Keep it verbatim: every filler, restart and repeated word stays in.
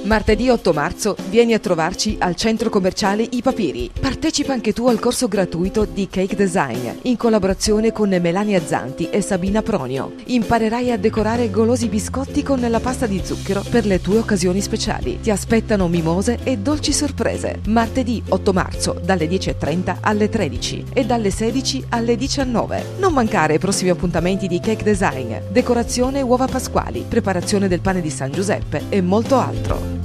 Martedì otto marzo vieni a trovarci al centro commerciale I Papiri. Partecipa anche tu al corso gratuito di Cake Design in collaborazione con Melania Zanti e Sabina Pronio. Imparerai a decorare golosi biscotti con la pasta di zucchero per le tue occasioni speciali. Ti aspettano mimose e dolci sorprese. Martedì otto marzo dalle dieci e trenta alle tredici e dalle sedici alle diciannove. Non mancare ai prossimi appuntamenti di Cake Design, decorazione uova pasquali, preparazione del pane di San Giuseppe e molto altro.